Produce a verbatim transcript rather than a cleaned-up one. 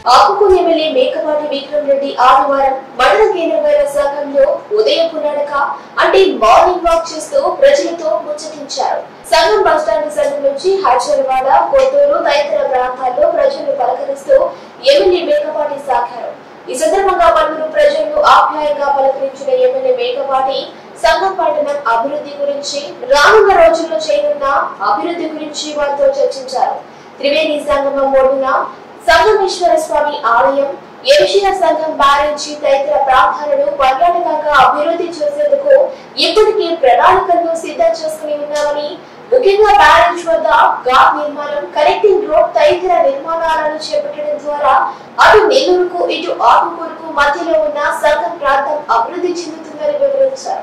ఆకుకూరు MLA Mekapati Vikram Reddy ఆదివారం మండల కేంద్రమైన సంఘంలో ఉదయపు నడక అంటే మార్నింగ్ వాక్ చేస్తూ ప్రజలతో ముచ్చటించారు. సంఘం బస్టాండ్ సంఘం నుంచి హైదరాబాద్, కొత్తూరు తదితర ప్రాంతాల్లో ప్రజలు పలకరిస్తూ ఎమ్మెల్యే మేకపాటి సాగారు. ఈ సందర్భంగా పలువురు ప్రజలను ఆప్యాయంగా పలకరించిన ఎమ్మెల్యే మేకపాటి సంఘం పట్టణం అభివృద్ధి గురించి, రానున్న రోజుల్లో చేయనున్న అభివృద్ధి గురించి వారితో చర్చించారు. త్రివేణి సంగమం ఒడ్డున సంగమేశ్వర స్వామి ఆలయం, ఏషియా సంఘం బ్యారేజీ తదితర ప్రాంతాలను పర్యాటకంగా అభివృద్ధి చేసేందుకు ఇప్పటికే ప్రణాళికలను సిద్ధం చేసుకుని ఉన్నామని, ముఖ్యంగా బ్యారేజ్ వద్ద ఘాట్ నిర్మాణం, కనెక్టింగ్ రోడ్ తదితర నిర్మాణాలను చేపట్టడం ద్వారా అటు నెల్లూరుకు ఇటు ఆకుకూరుకు మధ్యలో ఉన్న సంఘం ప్రాంతం అభివృద్ధి చెందుతుందని వివరించారు.